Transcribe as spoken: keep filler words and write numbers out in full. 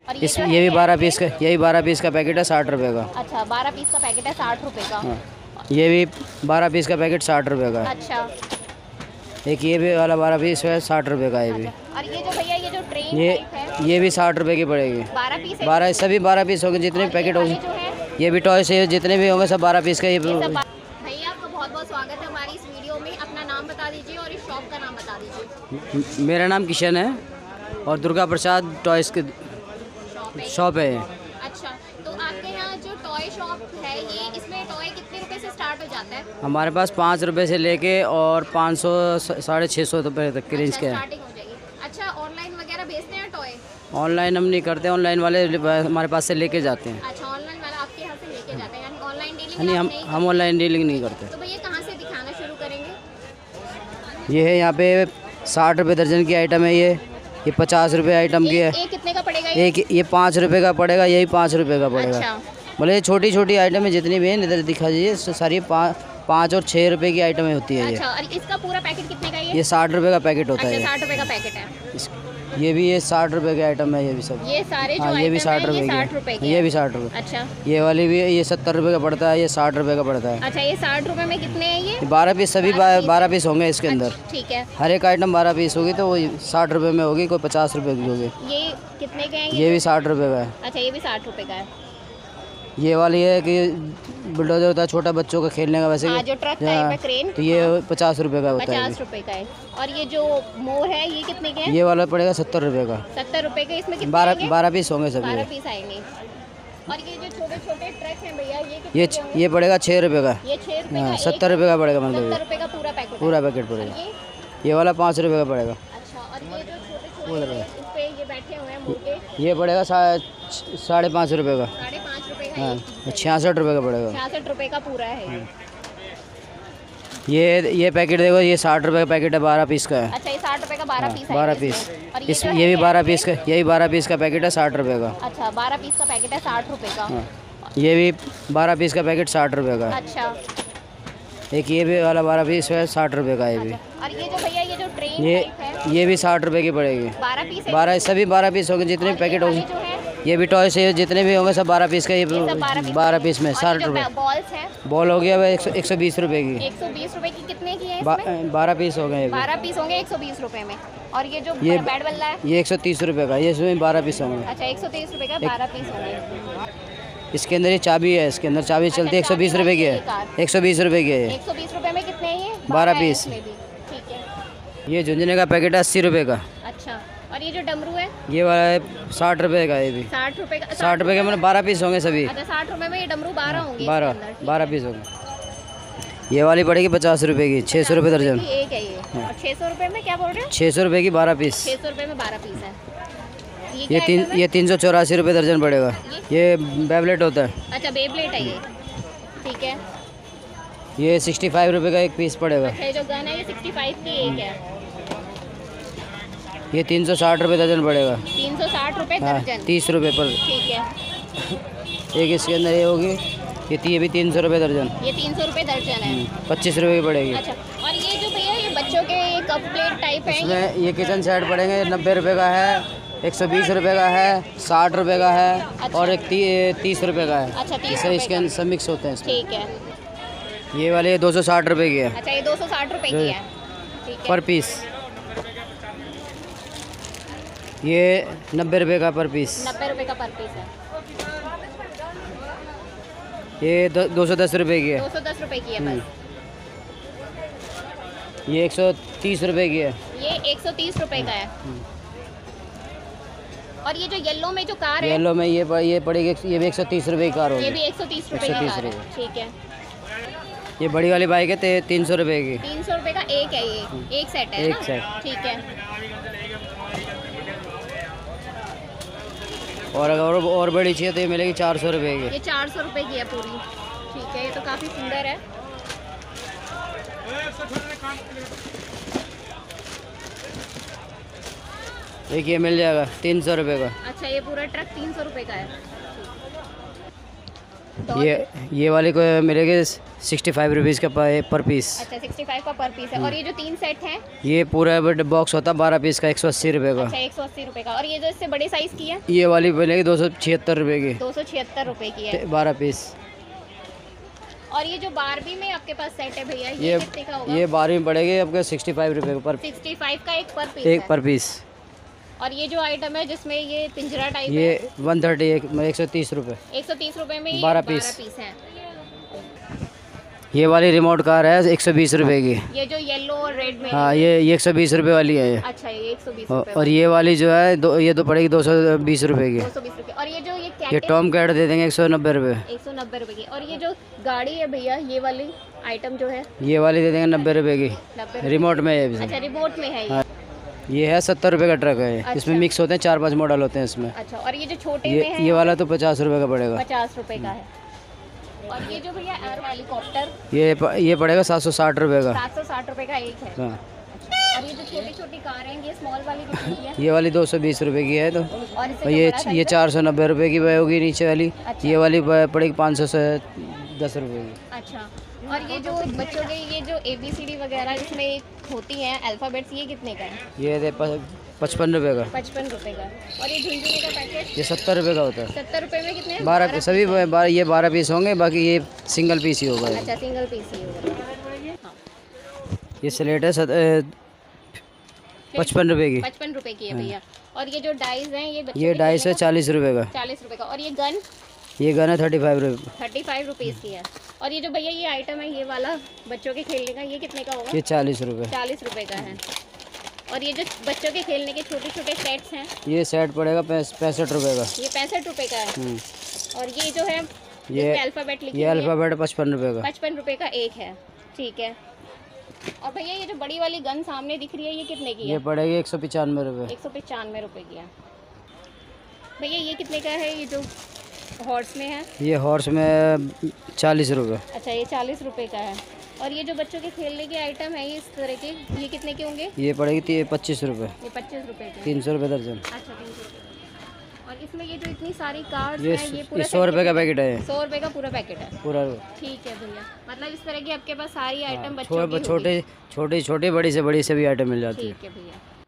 और ये इस जो है ये भी क्या बारह है? पीस का, यही बारह पीस का पैकेट है साठ रुपये का। अच्छा, बारह पीस का पैकेट है साठ रुपए का। हाँ, ये भी बारह पीस का पैकेट साठ रुपये का है। अच्छा एक ये भी वाला बारह पीस है साठ रुपये का। ये भी अच्छा। और ये जो भैया ये जो ट्रेन ये टाइप है ये भी साठ रुपये की पड़ेगी। बारह पीस है। बारह सभी बारह पीस होंगे जितने और पैकेट ये होंगे। वाले जो है ये भी टॉय से जितने भी होंगे सब बारह पीस का। ये ये सब बा- भैया आपका बहुत बहुत स्वागत है हमारी इस वीडियो में। अपना नाम बता दीजिए और इस शॉप का नाम बता दीजिए। मेरा नाम किशन है और दुर्गा प्रसाद टॉयस की शॉप है। शॉप है। अच्छा, तो आपके यहाँ जो टॉय शॉप है ये इसमें टॉय कितने रुपए से स्टार्ट हो जाता है? हमारे पास पाँच रुपये से लेके और पाँच सौ साढ़े छः सौ रुपये तक की रेंज अच्छा, के हैं। स्टार्टिंग हो जाएगी। अच्छा, ऑनलाइन वगैरह बेचते हैं टॉय? ऑनलाइन हम नहीं करते, ऑनलाइन वाले हमारे पास से लेके जाते हैं। अच्छा, ऑनलाइन वाला आपके यहाँ से लेके जाते हैं, यानी ऑनलाइन डीलिंग नहीं, आप हम नहीं हम ऑनलाइन डीलिंग नहीं करते। तो भैया कहाँ से दिखाना शुरू करेंगे? ये है यहाँ पे साठ रुपये दर्जन की आइटम है। ये ये पचास रुपये आइटम की है। ये कितने का पड़ेगा ये? एक ये पाँच रुपये का पड़ेगा, यही पाँच रुपये का पड़ेगा। अच्छा बोले ये छोटी छोटी आइटम है जितनी भी है इधर दिखा दीजिए, सारी पाँच पाँच और छः रुपये की आइटमें होती है। ये अच्छा, और इसका पूरा पैकेट कितने का है ये? ये साठ रुपये का पैकेट होता अच्छा, है। साठ रुपए का पैकेट है। इस- ये भी ये साठ रुपये के आइटम है। ये भी सब ये सारे जो हाँ, ये भी आइटम साठ है, रुपये ये की साठ रुपए है। के ये हैं। भी साठ रुपये। अच्छा ये वाली भी ये सत्तर रुपये का पड़ता है, ये साठ रुपये का पड़ता है। अच्छा, ये साठ रुपए में कितने हैं ये? बारह पीस सभी बारह बारह पीस होंगे इसके अंदर। अच्छा, ठीक है। हर एक आइटम बारह पीस होगी तो वो साठ रुपये में होगी, कोई पचास रुपये की होगी। ये कितने के हैं ये भी साठ रुपये का है। अच्छा, ये भी साठ रुपए का है। ये वाली है कि बुलडोजर होता है छोटा बच्चों का खेलने का वैसे हाँ, कि- जो ट्रक हाँ, टाइप है क्रेन, तो ये पचास रुपये का होता है। पचास रुपए का है। और ये जो मोर है ये कितने के हैं? ये वाला पड़ेगा सत्तर रुपये का। सत्तर रुपए के। इसमें कितने बारह आएंगे? बारह पीस होंगे सभी। बारह पीस आएंगे। और ये जो छोटे छोटे ट्रक हैं भैया ये कितने ये के होंगे? ये पड़ेगा छः रुपये का। ये छः रुपए हाँ, का सत्तर रुपये का पड़ेगा सत्तर मतलब रुपए का पूरा पैकेट है। पूरा पैकेट और पड़ेगा। ये ये वाला पाँच रुपये का पड़ेगा। अच्छा, और ये जो छोटे वो छोटे लगा। हैं, इस पे ये बैठे हुए हैं मोटे, ये पड़ेगा सा- साढ़े पाँच रुपये का। साढ़े पाँच रुपए का हाँ, छियासठ रुपये का पड़ेगा। छियासठ रुपए का पूरा है ये। ये ये पैकेट देखो, ये साठ रुपये का पैकेट है, बारह पीस का है। अच्छा, ये साठ रुपए का बारह पीस है बारह इसमें। पीस और ये इस जो है ये भी क्या बारह है? पीस का, यही बारह पीस का पैकेट है साठ रुपये का। अच्छा, बारह पीस का पैकेट है साठ रुपए का। हाँ, ये भी बारह पीस का पैकेट साठ रुपये का है। अच्छा एक ये भी वाला बारह पीस है साठ रुपये का। ये भी अच्छा। और ये जो भैया ये जो ट्रेन ये टाइप है ये भी साठ रुपये की पड़ेगी। बारह पीस है। बारह सभी बारह पीस होंगे जितने और पैकेट ये वाले होंगे। जो है ये भी टॉय से जितने भी होंगे सब बारह पीस का। ये ये सब बारह पीस बारह पीस में और ये साठ जो रुपये। बॉल्स है बॉल हो गया भाई एक सौ एक सौ बीस रुपये की। एक सौ बीस रुपए की। कितने की है बा- इसमें? बारह पीस हो गए ये भी। बारह पीस होंगे एक सौ बीस रुपए में। और ये जो ये- बैट बल्ला है ये एक सौ तीस रुपये का, ये इसमें बारह पीस होंगे। अच्छा, एक सौ तीस रुपए का बारह पीस होंगे। इसके अंदर ये चाबी है, इसके अंदर चाबी चलती है, एक सौ बीस रुपये की है। एक सौ बीस रुपये की है ये। एक सौ बीस रुपए में कितने हैं ये? बारह है पीस। इसमें भी। ठीक है। ये झुंझुने का पैकेट है अस्सी रुपये का। अच्छा, और ये जो डमरू है ये वाला है साठ रुपये का। ये भी साठ रुपए का। साठ रुपये के मतलब बारह पीस होंगे सभी। अच्छा, साठ रुपए में ये डमरू बारह होंगे इसके बारह अंदर। ठीक बारह है। पीस होंगे। ये वाली पड़ेगी पचास रुपये की, छः सौ रुपये दर्जन। ये एक है ये। और छः सौ रुपए में क्या बोल रहे हो? छः सौ रुपये की बारह पीस। छः सौ रुपए में बारह पीस है। ये ये क्या तीन item है? ये तीन सौ चौरासी रुपये दर्जन पड़ेगा। ये बेबलेट होता है। अच्छा, बेब्लेड है ये। ठीक है। ये सिक्सटी फाइव रुपये का एक पीस पड़ेगा। अच्छा, ये जो गन है ये सिक्सटी फाइव की एक है। ये तीन सौ साठ रुपये दर्जन पड़ेगा। तीन सौ साठ रुपए हाँ, दर्जन। तीस रुपये पर। ठीक है। एक इसके अंदर ये होगी, ये ती- ये भी तीन सौ रुपये दर्जन। ये तीन सौ रुपए दर्जन है। पच्चीस रुपये की पड़ेगी। अच्छा, और ये जो भैया ये बच्चों के ये कप प्लेट टाइप है ये? इसमें ये किचन सेट पड़ेंगे नब्बे रुपये का है, एक सौ बीस रुपये का है, साठ रुपये का है और एक ती, तीस रुपये का है। अच्छा, तीस इससे रुपए इसके का। अंदर सब मिक्स होते हैं इसमें। ठीक है। ये वाले दो सौ साठ रुपये की है अच्छा, ये दो सौ साठ रुपए की है। ठीक है। पर पीस। ये नब्बे रुपये का पर पीस। नब्बे रुपए का पर पीस है। ये दो, दो सौ दस रुपये की है। दो सौ दस रुपए की है बस। ये एक सौ तीस रुपये की है। ये एक सौ तीस रुपए का है। और ये जो येलो में जो कार है येलो में ये प- ये पड़ेगी, ये भी एक सौ तीस रुपये की कार ये होगी। भी एक सौ तीस रुपए एक सौ की तीस कार है। रुपए। ठीक है। ये बड़ी वाली बाइक है ते तीन सौ रुपये की। तीन सौ रुपए का एक है ये। एक सेट है एक ना? सेट। ठीक है। और अगर और, और बड़ी चाहिए तो ये मिलेगी चार सौ रुपये की। ये चार सौ रुपए की है पूरी। ठीक है, ये तो काफ़ी सुंदर है। एक ये मिल जाएगा तीन सौ रुपये का। अच्छा, ये पूरा ट्रक तीन सौ रुपए का है। डॉल। ये ये वाली को मिलेगी सिक्सटी फाइव रुपीज़ का पर पर पीस। अच्छा सिक्सटी फाइव का पर पीस है। और ये जो तीन सेट हैं ये पूरा बॉक्स होता है बारह पीस का, एक सौ अस्सी रुपये का। अच्छा एक सौ अस्सी रुपये का। और ये जो इससे बड़े साइज़ की है ये वाली मिलेगी दो सौ छिहत्तर रुपये की, दो सौ छिहत्तर रुपये की है बारह पीस। और ये जो बारबी में आपके पास सेट है भैया, ये ये कितने का होगा? ये बारह में पड़ेगी आपको सिक्सटी फाइव रुपये का पर सिक्सटी फाइव का एक पर पीस एक है। पर पीस। और ये जो आइटम है जिसमें ये पिंजरा टाइप ये है, वन थर्टी एक एक सौ तीस रुपये एक सौ तीस रुपये में ये बारह बारह पीस। पीस हैं। ये वाली रिमोट कार है एक सौ बीस रुपये की। ये जो येलो और रेड में हाँ ये ये एक सौ बीस रुपये वाली है ये। अच्छा ये एक सौ बीस और रुपये और ये वाली जो है दो ये तो पड़ेगी दो सौ बीस रुपये की। दो सौ बीस रुपये। और ये जो ये ये कैट टॉम कैट दे देंगे एक सौ नब्बे रुपये। एक सौ नब्बे रुपये की। और ये जो गाड़ी है भैया, ये वाली आइटम जो है ये वाली दे देंगे नब्बे रुपये की, नब्बे। रिमोट में है ये। अच्छा रिमोट में है ये। हाँ। ये है सत्तर रुपये का ट्रक है ये। अच्छा। इसमें मिक्स होते हैं, चार पांच मॉडल होते हैं इसमें। अच्छा और ये जो छोटे ये में है ये वाला तो पचास रुपये का पड़ेगा। पचास रुपये का है। और ये जो भैया एयर हेलीकॉप्टर, ये प- ये पड़ेगा सात सौ साठ रुपये का। सात सौ साठ रुपये का एक है। हाँ। और ये जो छोटी छोटी कार हैं, ये स्मॉल वाली कितनी की है? ये वाली दो सौ बीस रुपये की है तो। और इससे और जो ये बड़ा ये size है? चार सौ नब्बे रुपये की होगी नीचे वाली। अच्छा। ये वाली प- पड़ेगी पाँच सौ से दस रुपये की। अच्छा। और ये जो बच्चों के ये जो ए बी सी डी वगैरह इसमें होती हैं अल्फ़ाबेट्स, ये कितने का है? ये दे पचपन रुपये का। पचपन रुपये का। और ये झुंझुनू का पैकेट ये सत्तर रुपये का होता है। सत्तर रुपये में कितने हैं? बारह पीस सभी बारह ये बारह पीस होंगे, बाकी ये सिंगल पीस ही होगा। अच्छा सिंगल पीस ही होगा। हाँ ये स्लेट है सत- ए, पचपन रुपये की। पचपन रुपये की है भैया। और ये जो डाइस हैं ये बच्चों ये के ढाई खेलने सौ चालीस रुपये का। का चालीस रुपये का। और ये गन ये गन है थर्टी फाइव रुपये। थर्टी फाइव रुपीज़ की है। और ये जो भैया ये आइटम है ये वाला बच्चों के खेलने का, ये कितने का होगा? ये चालीस रुपये। चालीस रुपये का है। और ये जो बच्चों के खेलने के छोटे छोटे सेट्स हैं, ये सेट पड़ेगा पैंसठ रुपये का। ये पैंसठ रुपये का है। हम्म। और ये जो है ये अल्फ़ाबेट लिखी ये हुई है, अल्फ़ाबेट पचपन रुपये का। पचपन रुपये का एक है। ठीक है। और भैया ये जो बड़ी वाली गन सामने दिख रही है ये कितने की ये है? पड़ेगी एक सौ पचानवे रुपये। एक सौ पचानवे रुपये की है। भैया ये कितने का है, ये जो हॉर्स में है? ये हॉर्स में चालीस रुपये। अच्छा ये चालीस रुपये का है। और ये जो बच्चों के खेलने के आइटम है ये इस तरह के, ये कितने के होंगे? ये पड़ेगी पच्चीस रुपये। ये पच्चीस रुपये के। तीन सौ रुपये दर्जन। अच्छा तीन सौ रुपये। और इसमें ये जो इतनी सारी कार्ड्स ये हैं ये पूरा सौ रुपये का पैकेट है सौ रुपये का पूरा पैकेट है। पूरा। ठीक है भैया, मतलब इस तरह की आपके पास सारी आइटम हाँ, बच्चों की छोटे छोटे छोटी छोटी बड़ी से बड़ी से भी आइटम मिल जाती है। ठीक है भैया।